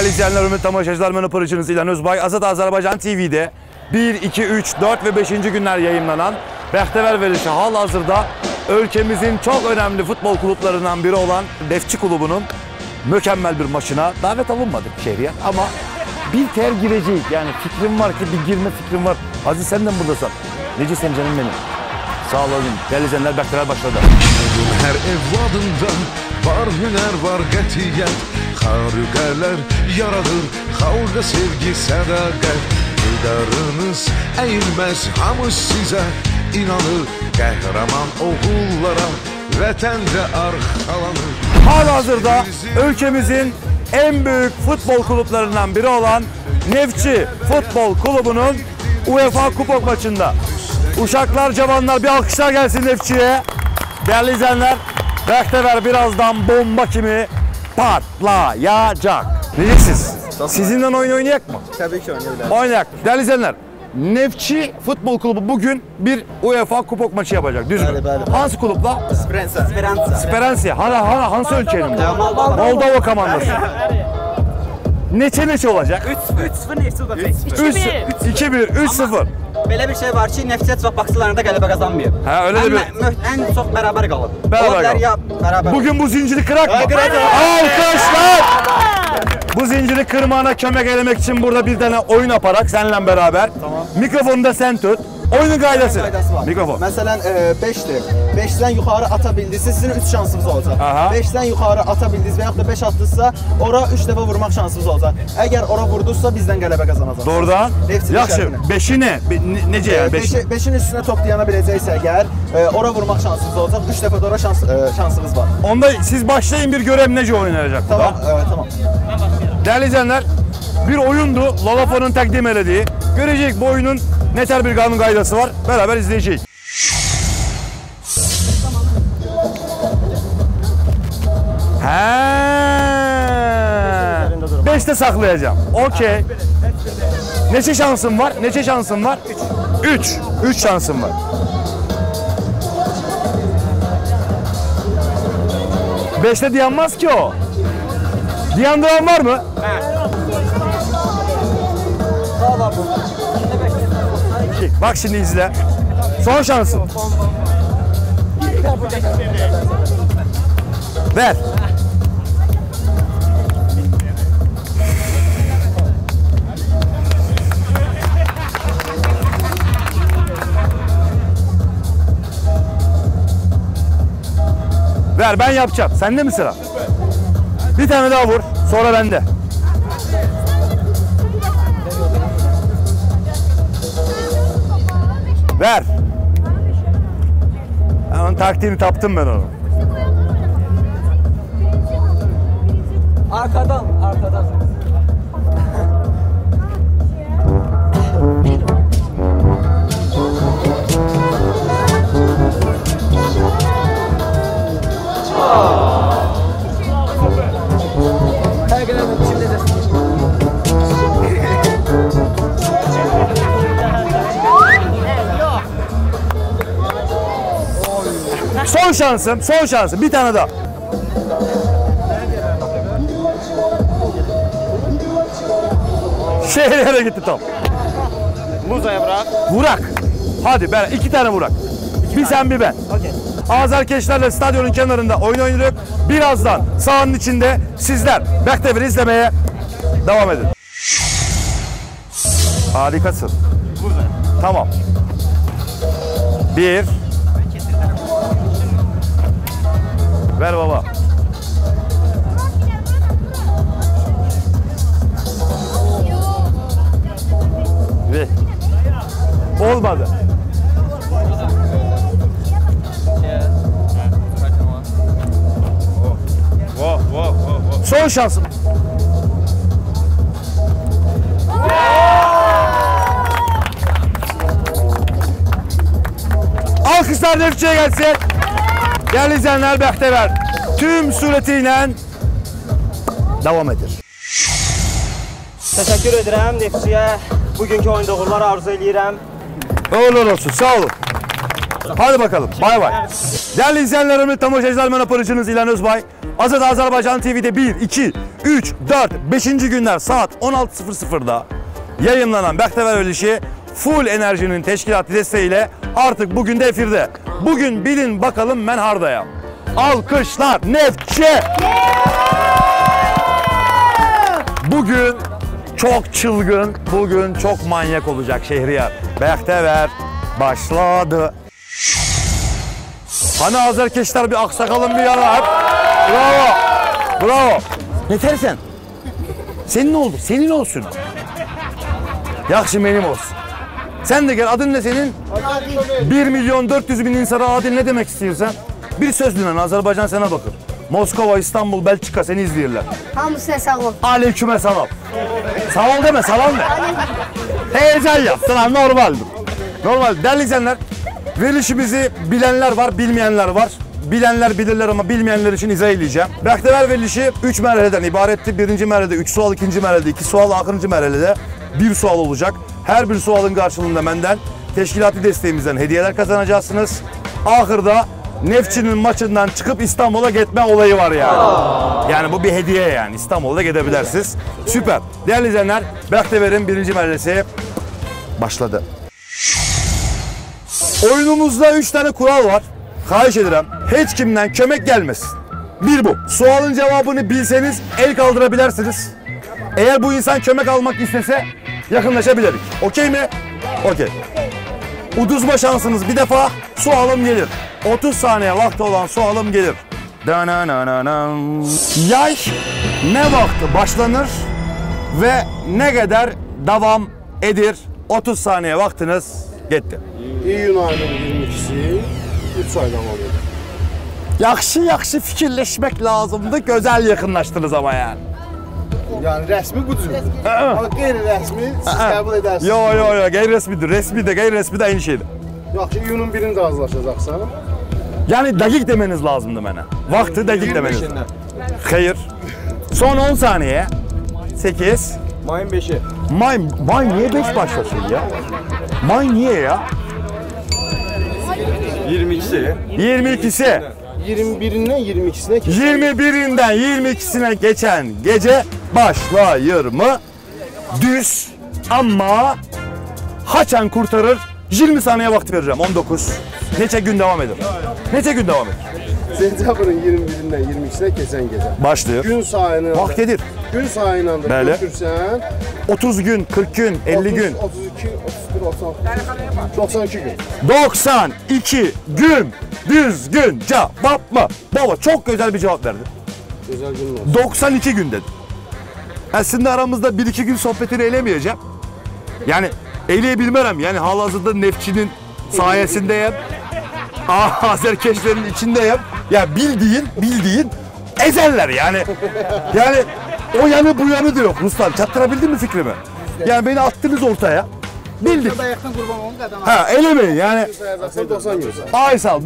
Değerli izleyenler, hürmetli tamaşaçılar, mən operatörünüz İlhan Özbay. Azad Azərbaycan TV'de 1, 2, 3, 4 ve 5. günler yayınlanan Bəxtəvər verilişi hal-hazırda ülkemizin çok önemli futbol kulüplerinden biri olan Nefçi Kulübü'nün mükemmel bir maçına davet alınmadık şehriye ama bir ter gireceğiz. Yani fikrim var ki bir girme fikrim var. Aziz sen de mi buradasın? Necesin canım benim? Sağ olun. Değerli izleyenler, Bəxtəvər başladı. Her evladında var hüner, var qətiyyət. Xarüqələr yaradır, xalqa sevgi, sədaqət. Qeydarınız əyilməz, hamı sizə inanır. Qəhrəman oğullara vətəndə arxalanır. Halihazırda ülkemizin en büyük futbol kulüplerinden biri olan Nefçi Futbol Kulübü'nün UEFA Kupok maçında. Uşaklar, cavanlar, bir alkışlar gelsin Nefçi'ye. Değerli izleyenler, Bəxtəvər birazdan bomba kimi patlayacak. Ne diyeceksiniz? Sizinle oyun oynayak mı? Tabii ki oynayabiliriz. Oynayak. Değerli izleyenler, Nefçi Futbol Kulübü bugün bir UEFA Kupok maçı yapacak. Düz mü? Bəli. Hangi kulüpla? Speransia. Hangi ülkenin bu? Moldova komandası. Neçe olacak? 3-0 Nefçi olacaq. 2-1, 3-0. Belə bir şey var ki, Nefçi heç vaxt Baxçılarında qələbə qazanmıyor. Ha, öyle de bir... Ən çox bərabər qalıb. Beraber kalın. Ya bərabər. Bugün bu zinciri kırak mı? Kıracağız. Alkışlar! Bu zinciri kırmana kömek elemek için burada bir tane oyun yaparak seninle beraber. Tamam. Mikrofonu da sen tut. Oyunun qaydası. Mikrofon. Məsələn 5'dir. 5'den yukarı ata bildinizsə sizin 3 şansınız olacaq. 5'den yukarı ata bildiniz və yaxud da 5 atdınızsa ora 3 dəfə vurmaq şansınız olacaq. Əgər ora vurdunuzsa bizdən qələbə qazanacaqsınız. Doğrudan. Yaxşı. 5'i ne? Necə yəni 5? 5'in üstünə top dayana biləcəksə əgər ora vurmaq şansınız olacaq. 3 dəfə də ora şansınız var. Onda siz başlayın, bir görelim necə oynanacak. Tamam, tamam. Değerli izleyenler, bir oyundu Lolafo'nun takdim elediği. Görecek bu oyunun ne tür bir kanun kaydası var. Beraber izleyeceğiz. He. 5'te saklayacağım. Okey. Neçe şansım var? Neçe şansım var? 3. 3 şansım var. Beşte dayanmaz ki o. Dayandıran var mı? Bak şimdi izle. Son şansın. Ver. Ver, ben yapacağım. Sende mi sıra? Bir tane daha vur. Sonra bende. Ver. Onun taktiğini taptım ben onu. Arkadan. Son şansım. Bir tane daha. Şehirlere gitti top. Muzaya bırak. Vurak. Hadi ben 2 tane vurak. Bir sen bir ben. Okey. Azerkeşlerle stadyonun kenarında oyun oynuyoruz. Birazdan sahanın içinde sizler Bəxtəvəri izlemeye devam edin. Harikasın. Tamam. 1. Ver baba. Ver. Olmadı. Son şansım. Alkışlar Nefçi'ye gelsin. Değerli izleyenler, Bəxtəvər tüm suretiyle devam edir. Təşəkkür edirəm Nefçiyə. Bugünkü oyunda uğurlar arzu edirəm. Uğurlar olsun. Sağ olun. Hadi bakalım. Bay bay. Değerli izleyenler, hürmetli tamaşaçılar, mən operatörünüz İlhan Özbay. Azad Azerbaycan TV'de 1, 2, 3, 4, 5. günler saat 16.00'da yayınlanan Bəxtəvər verilişi Full Enerji'nin teşkilatı desteğiyle artık bugün de efirde. Bugün bilin bakalım ben hardayam. Alkışlar Neftçi. Bugün çok çılgın, bugün çok manyak olacak Şehriyar. Bəxtəvər başladı. Hani Azerkeşler bir aksakalım bir yana hep. Bravo. Bravo. Ne tersen? Senin oldu. Senin olsun. Yaxşı benim olsun. Sen de gel. Adın ne senin? 1.400.000 insana adil ne demek istiyorsan? Bir sözle Azerbaycan sana bakır. Moskova, İstanbul, Belçika seni izleyirler. Hamısına sağ ol. Aleyküme salam. Sağ ol deme, salam de. Heyecan yaptın ha, normaldir. Normal. Değerli izleyenler, verilişimizi bilenler var, bilmeyenler var. Bilenler bilirler ama bilmeyenler için izah edeceğim. Bəxtəvər verilişi 3 mərhələdən ibarətdir. Birinci mərhələdə 3 sual, ikinci mərhələdə 2 sual, axırıncı mərhələdə 1 sual olacak. Her bir sualın karşılığında benden teşkilatı desteğimizden hediyeler kazanacaksınız. Ahırda Neftçi'nin maçından çıkıp İstanbul'a gitme olayı var yani. Yani bu bir hediye yani. İstanbul'da gidebilirsiniz. Süper. Değerli izleyenler, Bəxtəvərin birinci mərhələsi başladı. Oyunumuzda 3 tane kural var. Xahiş ederim, hiç kimden kömek gelmesin. Bir bu. Sualın cevabını bilseniz el kaldırabilirsiniz. Eğer bu insan kömek almak istese yakınlaşabiliriz. Okey mi? Okey. Uduzma şansınız bir defa sualım gelir. 30 saniye vakti olan sualım gelir. Yay ne vakti başlanır ve ne kadar devam edir? 30 saniye vaktiniz gitti. İyun ayının 22'si 3 aydan oluyor. Yaxşı fikirleşmek lazımdı. Güzel yakınlaştınız ama yani. Yani resmi bu cür. Ama qeyri-rəsmi siz qəbul edərsiniz. Yo, qeyri-rəsmidir. Resmi de qeyri-rəsmi de aynı şeydir. Yaxşı, iyunun 1-ində razılaşacaqsan. Yani dakik demeniz lazımdı bana. Vakti dakik demeniz. 25'inden. Hayır. Son 10 saniye. 8. Mayın 5'i. May niye 5 başlasın ya? May niye ya? 22'si. 22'si. 21'indən 22'sine kesin. 21'inden 22'sine geçen gece başlayır mı? Düz ama haçan kurtarır. 20 saniye vakti vereceğim. 19. Neçə gün devam eder? Neçə gün devam eder? Sentyabrın 21'indən 22'sine keçən gecə. Başlıyor. Gün sayını. Vaxt gedir. Gün sayını da Bəli. götürsən. 30 gün, 40 gün, 50 gün. 32, 31, 92 gün. 92 gün. Düzgün cevap mı? Baba çok güzel bir cevap verdi. Güzel gün olsun. 92 gün dedi. Aslında aramızda 1-2 gün sohbetini eylemeyeceğim. Yani eyleyebilmem. Yani halihazırda Neftçi'nin sayesindeyim. Azerkeşlerin içindeyim. Ya bildiğin ezerler yani. Yani o yanı bu yanı da yok Ruslan. Çattırabildin mi fikrimi? Yani beni attınız ortaya. Bildik. Ha elemeyin yani. Sayacaqsan 90 gün say. Aysal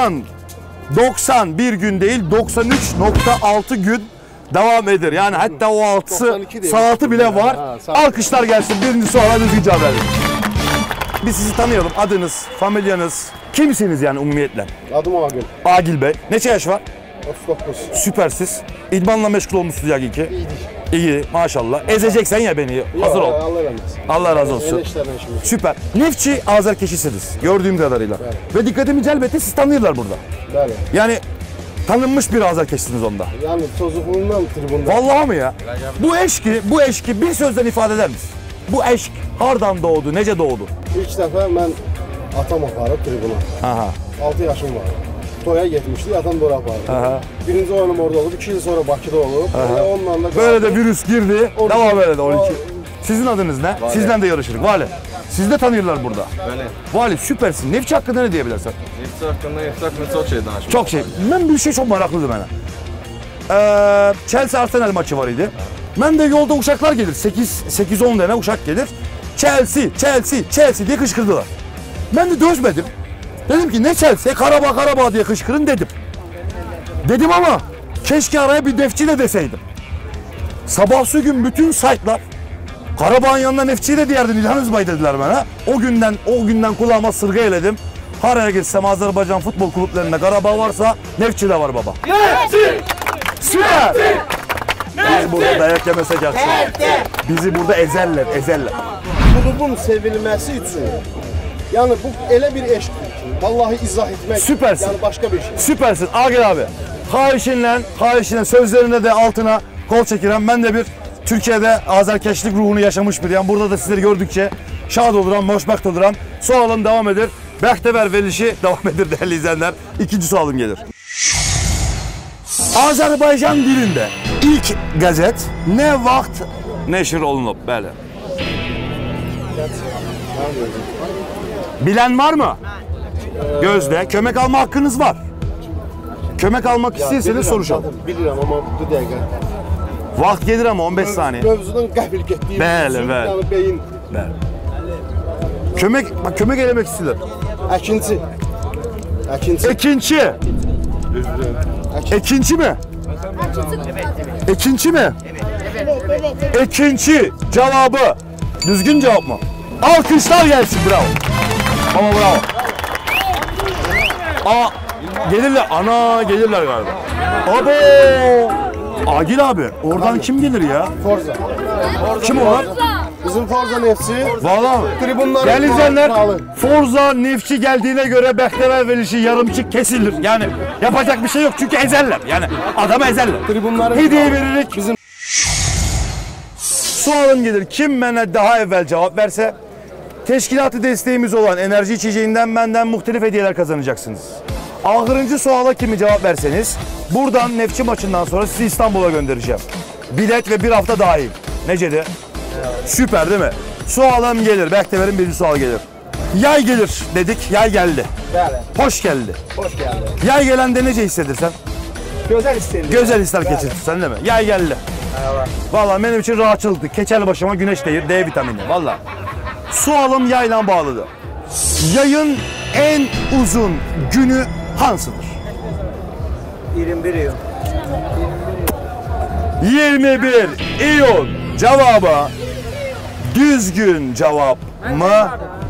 91 gün değil 93.6 gün devam eder. Yani hatta o 92 değil. saati bile var. Ha, saat. Alkışlar gelsin. Birinci suala düzgün cevap verin. Biz sizi tanıyalım. Adınız, familyanız, kimsiniz yani umumiyetle? Adım Agil. Agil Bey. Neçə yaş var? 39. Süpersiz. İdmanla meşgul olmuşsunuz ya ki. İyi maşallah. Ezeceksen ya beni. Hazır ol. Allah verməsin. Allah razı olsun. Yeni işlerden işimiz. Süper. Neftçi Azerkeşisiniz gördüğüm kadarıyla. Ve dikkatimi celbetti siz tanıyorlar burada. Bəli. Yani tanınmış bir Azerkeşisiniz onda. Yani çocukluğundan tribunda. Vallahi mi ya? Bu eşki bir sözden ifade eder misin? Bu eşk hardan doğdu, nece doğdu? İlk dəfə mən atam aparıb tribuna. Aha. 6 yaşım var. Toya getmişdi, atam da ora apardı. Aha. Birinci oyunum orada olub, 2 yıl sonra Bakıda olub. Ve onunla da Böyle de virüs girdi. 12. Devam öyle 12. O- Sizin adınız ne? Sizden de yarışırız. Vali. Siz de tanıyorlar burada. Öyle. Vali süpersin. Neftçi hakkında ne diyebilirsin? Nefsi hakkında çok şey danışmış. Çok şey. Ben bir şey çok meraklıydı bana. Chelsea Arsenal maçı var idi. Ben de yolda uşaklar gelir. 8-10 tane uşak gelir. Chelsea diye kışkırdılar. Ben de dözmedim. Dedim ki ne Chelsea? Karabağ diye kışkırın dedim. Dedim ama keşke araya bir Neftçi de deseydim. Sabahsı gün bütün saytlar Karabağ'ın yanına Neftçi de diyerdin İlhan Özbay dediler bana. O günden kulağıma sırga eledim. Haraya gitsem Azerbaycan futbol kulüplerinde Karabağ varsa Neftçi de var baba. Süper. Biz burada dayak yemesek yaxşı. Bizi burada ezerler, ezerler. Klubun sevilməsi üçün, yəni bu elə bir eşqdir ki, vallahi izah etmək, Süpersin. yəni başqa bir şey. Süpersin Agil abi. Xahişinlə sözlerinde de altına kol çekiren ben de bir Türkiye'de azerkeşlik ruhunu yaşamış biriyim. Burada da sizleri gördükçe şad oluram, hoşbəxt oluram. Sualım devam edir. Bəxtəvər verilişi devam edir değerli izleyenler. İkinci sualım gelir. Azerbaycan dilinde ilk gazet ne vaxt neşr olunub? Bəli. Bilen var mı? Gözde. Kömek alma hakkınız var. Kömek almak istiyorsanız soruşalım. Bilirəm, amma bu dəqiqə. Vaxt gedir ama 15 saniye. Mövzudan qəfil getdiyim Bəli, üçün, bəli. yəni beyin. Kömek elemek istiyorlar. Əkinci. Əkinci. Ekinci. Ekinci mi? Ekinci mi? Ekinci cevabı. Düzgün cevap mı? Alkışlar gelsin, bravo. Ama bravo. Aa, gelirler. Ana gelirler galiba. Abo. Agil abi oradan kim gelir ya? Forza. Kim onlar? Bizim Forza Neftçi. Vallahi. Tribunların Değerli izleyenler, kralı. Forza Neftçi geldiğine göre Bəxtəvər verilişi yarımçık kesilir. Yani yapacak bir şey yok çünkü ezerler. Yani adamı ezerler. Tribunların Hediye kralı. veririk. Bizim Sualım gelir. Kim bana daha evvel cevap verse teşkilatı desteğimiz olan enerji içeceğinden benden muhtelif hediyeler kazanacaksınız. Ahırıncı suala kimi cevap verseniz buradan Neftçi maçından sonra sizi İstanbul'a göndereceğim. Bilet ve bir hafta dahil. Necedi? Süper değil mi? Sualım gelir. Bəxtəvərin birinci sualı gelir. Yay gelir dedik. Yay geldi. Bəli, Hoş geldi. xoş gəldi. Yay gelende nece hissedirsen? Gözəl hiss edir. Güzel hisler geçirtirsen değil mi? Yay geldi. Vallahi benim için rahatçılıktı. Keçeli başıma güneş değil, D vitamini. Vallahi. Sualım yayla bağlıdır. Yayın en uzun günü hansıdır? 21 iyun. 21 iyun cevabı düzgün cevap mı?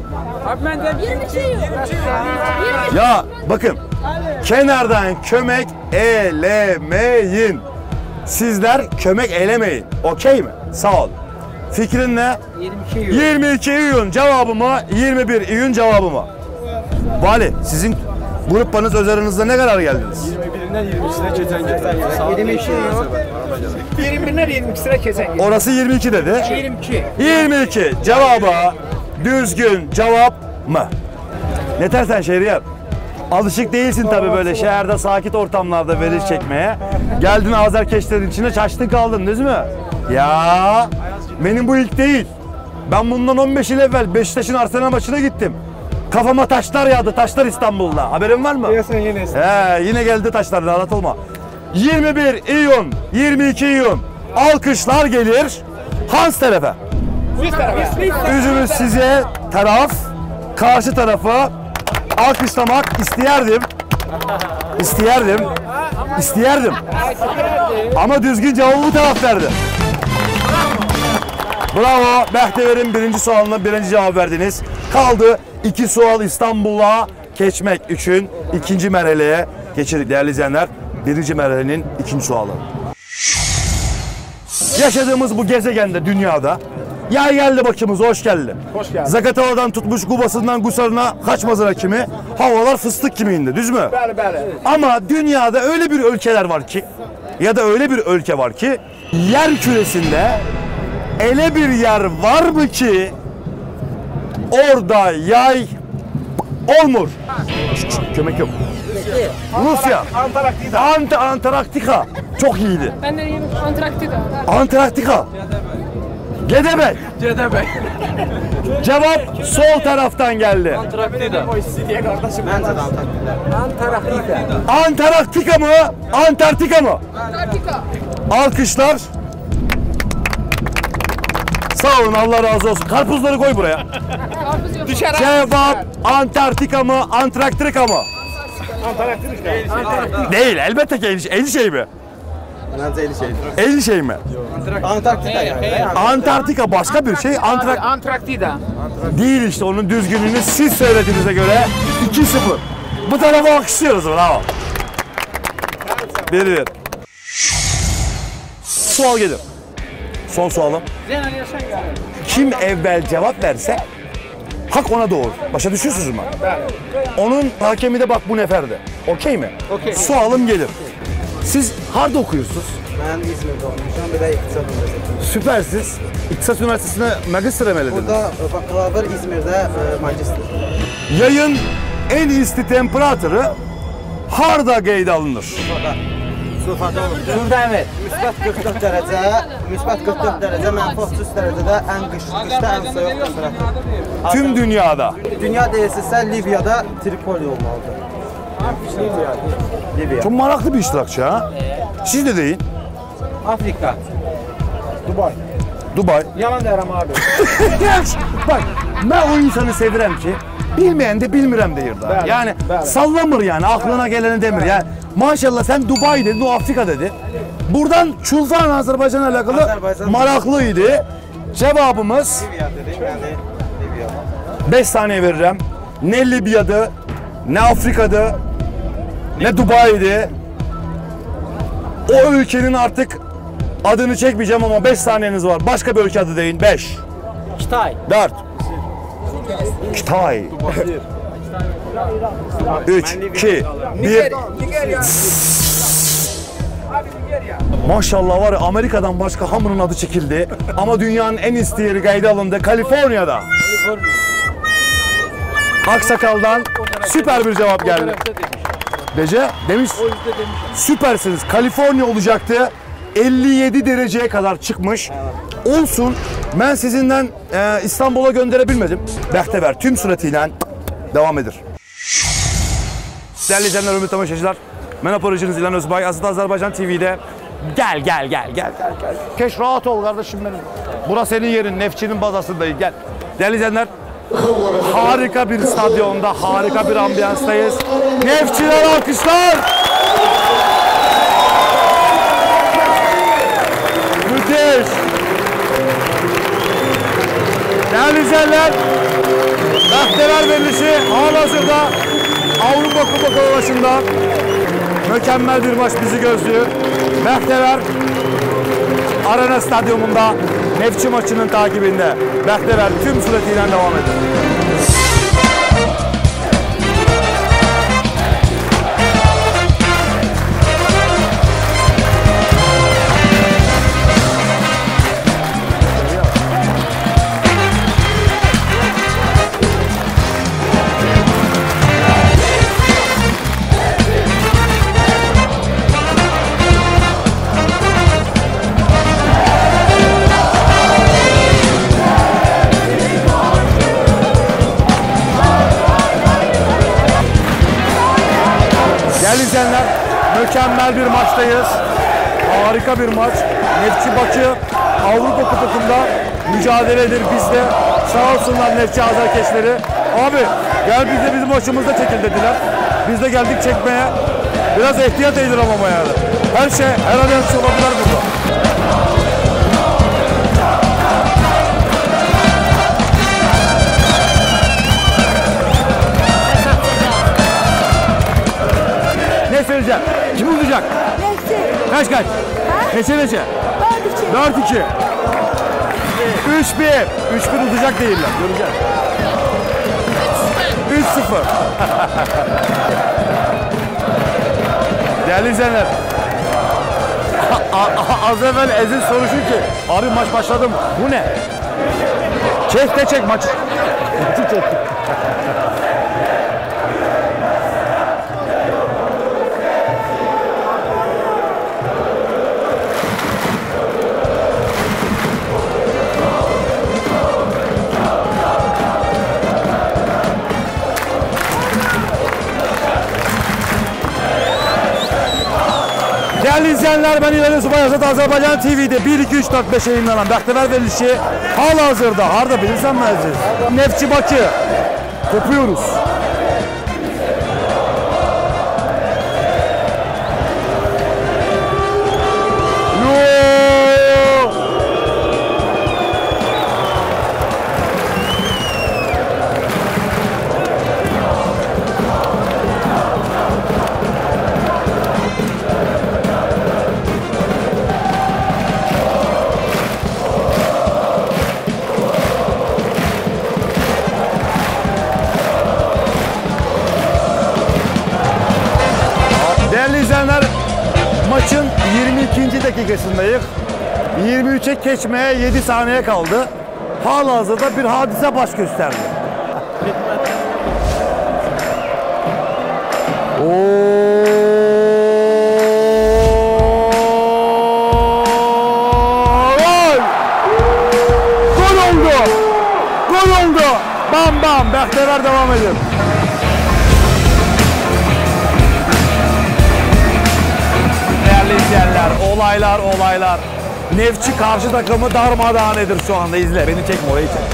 Ya bakın kenardan kömek elemeyin. Sizler kömek elemeyin. Okey mi? Sağ ol. Fikrin ne? 22 iyun cevabı mı? 21 iyun cevabı mı? Vali sizin gruppanız üzerinizde ne kadar geldiniz? 21'inden 22'sine keçen getirdim. 22 iyun. 21'ler 22'sine keçen gün. Orası 22 dedi. 22. 22 cevaba düzgün cevap mı? Ne dersen Şehriyar? Alışık değilsin tabii böyle şehirde sakit ortamlarda veriş çekmeye. Geldin Azerkeşlerin içine çaştın kaldın değil mi? Ya benim bu ilk değil. Ben bundan 15 yıl evvel Beşiktaş'ın Arsenal maçına gittim. Kafama taşlar yağdı, taşlar İstanbul'da. Haberin var mı? Yine geldi taşlar, rahat olma. 21 iyun, 22 iyun. Alkışlar gelir. Hans tarafa. Üzümüz size taraf, karşı tarafı alkışlamak İsteyerdim. Ama düzgün cevabı bu taraf verdi. Bravo. Bəxtəvərin birinci sualına birinci cevap verdiniz. Kaldı 2 sual İstanbul'a geçmek için ikinci mərhələyə geçirik değerli izleyenler. Birinci mərhələnin ikinci sualı. Yaşadığımız bu gezegende, dünyada yay geldi başımıza, hoş geldi. Hoş geldi. Zakatava'dan tutmuş Kubasından Gusarına, Xaçmazına kimi havalar fıstık kimi indi, düz mü? Bəli, bəli. Ama dünyada öyle bir ülkeler var ki ya da öyle bir ülke var ki yer küresinde öyle bir yer var mı ki orada yay olmur. Kömek yok. Rusya. Antarktika. Çok iyiydi. Ben de diyeyim Antarktika. Antarktika. Gedebek. Cevap sol taraftan geldi. Antarktika mı? Antarktika mı? Antarktika. Alkışlar. Sağ olun, Allah razı olsun. Karpuzları koy buraya. Karpuz yok. Cevap Antarktika mı? Antarktika mı? Değil, elbette ki el şey mi? Məncə elə şeydir. El şey mi? Antarktika yəni. Antarktika başka bir şey. Antarktika. Değil işte, onun düzgünlüğünü siz söylediğinize göre 2-0. Bu tarafa alkışlıyoruz, bravo. 1-1. Sual gelir. Son sualım. Kim evvel cevap verse hak ona doğru. Başa düşürsünüz mü? Onun hakemi de bak bu neferdi. Okey mi? Okey. Sualım gelir. Siz harda okuyorsunuz. Mən İzmirdə oxumuşam, bir də İqtisad Üniversitesi. Süpersiniz. İktisat Üniversitesi'ne magistr emelediniz. Burada bakalavr İzmirdə magister. Yayın en isti temperatürü harda qeydə alınır? Sufada olur. Burada evet. Müsbət 44 dərəcə, müsbət 44 dərəcə, mənfi 33 dərəcədə ən qışda ən soyuq temperatur. Tüm dünyada. Dünya deyilsə Libyada Tripoli olmalıdır. Libya. Çok meraklı bir iştirakçı ha. Siz de deyin. Afrika. Dubai. Yalan deyirəm abi. Bak ben o insanı sevirəm ki bilmeyen de bilmirəm deyir da. Yani sallamır yani aklına geleni demir. Yani maşallah sen Dubai dedin, o Afrika dedi. Buradan Çulfan Azerbaycan'la alakalı Azerbaycan. maraklıydı. Cevabımız Libya dedim yani Libya. 5 saniye veririm. Ne Libya'dı, ne Afrika'dı, ne Dubai'di. O ülkenin artık adını çekmeyeceğim ama 5 saniyeniz var. Başka bir ülke adı deyin. 5, Kitay. 4, Kitay, 3, 2, 1. Maşallah var ya Amerika'dan başka hamının adı çekildi. Ama dünyanın en isti yeri kayda alındı. Kaliforniya'da. Aksakal'dan süper bir cevap geldi. Dece demiş. Süpersiniz. Kaliforniya olacaktı. 57 dereceye kadar çıkmış. Olsun. Ben sizinden İstanbul'a gönderebilmedim. Bəxtəvər tüm süratiyle devam edir. Değerli izleyenler, ümit tamaşaçılar. Ben operacınız İlhan Özbay. Azad Azerbaycan TV'de. Gel. Keş rahat ol kardeşim benim. Burası senin yerin. Nefçinin bazasındayız. Gel. Değerli izleyenler. Harika bir stadyonda, harika bir ambiyanstayız. Nefçiler alkışlar. Müthiş. Değerli izleyenler, Bəxtəvər verilişi halihazırda Avrupa Kupa başında mükemmel bir maç bizi gözlüyor. Bəxtəvər Arena Stadyumunda Nefçi maçının takibinde. Bəxtəvər tüm süratiyle devam ediyor. Değerli izleyenler, mükemmel bir maçtayız. Harika bir maç. Nefçi Bakü Avrupa Kupası'nda mücadele edir bizde. Sağ olsunlar Nefçi Azerkeşleri. Abi gel biz de bizim maçımızda çekil dediler. Biz de geldik çekmeye. Biraz ihtiyat edilir ama yani. Her şey her an her şey olabilir burada. Ne söyleyeceğim? Kim olacak? Kaç? Neçe? 4-2. 3-1. 3-1 olacak değiller. Göreceğiz. 3-0. Değerli izleyenler. Az evvel Ezil soruşur ki abi maç başladı mı? Bu ne? Çek maç. Çek. Değerli izleyenler, ben İlhan Özbay, Azad Azerbaycan TV'de 1, 2, 3, 4, 5 yayınlanan Bəxtəvər verilişi halihazırda harda bilirsen mi Aziz? Nefçi Bakü. Kopuyoruz. dakikasındayız. 23'e geçmeye 7 saniye kaldı. Halihazırda bir hadise baş gösterdi. Gol oldu. Gol oldu. Bam bam. Bektever devam ediyor. Değerli izleyenler, olaylar. Nefçi karşı takımı darmadağın edir şu anda. İzle. Beni çekme, orayı çek.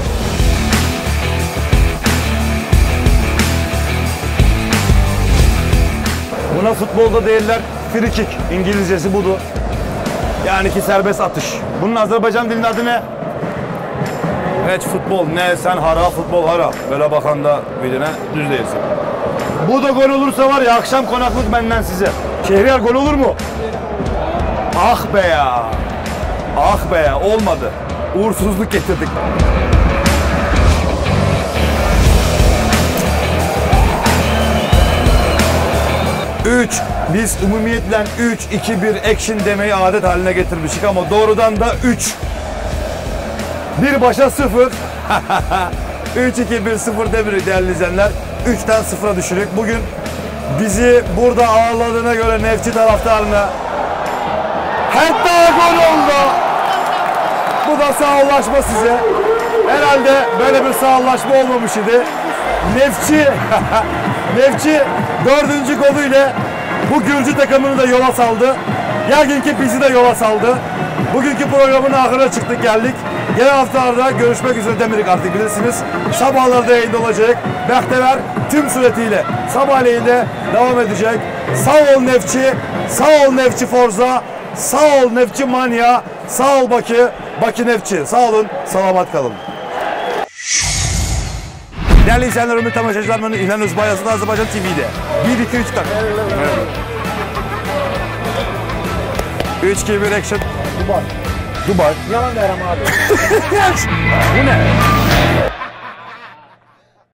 Buna futbolda değiller free kick. İngilizcesi budur. Yani ki serbest atış. Bunun Azerbaycan dilinin adı ne? Hiç futbol ne sen hara futbol hara. Böyle bakan da videona düz değilsin. Bu da gol olursa var ya akşam konaklık benden size. Şehriyar gol olur mu? Ah be ya. Ah be ya olmadı. Uğursuzluk getirdik. Biz umumiyetle 3-2-1 action demeyi adet haline getirmiştik ama doğrudan da 3. Bir başa 0. 3-2-1-0 demiri değerli izleyenler. 3'ten 0'a düşürük. Bugün bizi burada ağırladığına göre Nefçi taraftarına hatta gol oldu. Bu da sağollaşma size. Herhalde böyle bir sağollaşma olmamış idi. Nefçi 4. golüyle bu Gürcü takımını da yola saldı. Yarınki bizi de yola saldı. Bugünkü programın ahırına çıktık geldik. Gelen haftalarda görüşmek üzere demirik artık bilirsiniz. Sabahlarda yayında olacak. Bektever tüm suretiyle sabahleyin de devam edecek. Sağ ol Nefçi, sağ ol Nefçi Forza, sağ ol Nefçi Manya, sağ ol Bakü Nefçi. Sağ olun, selamat kalın. Değerli izleyenler, ümit tamaşacılar, ben İlhan Özbay, Azerbaycan TV'de. 1, 2, 3, 4. 3, 2, 1, action. Dubai. Yalan deyirəm abi. Bu ne?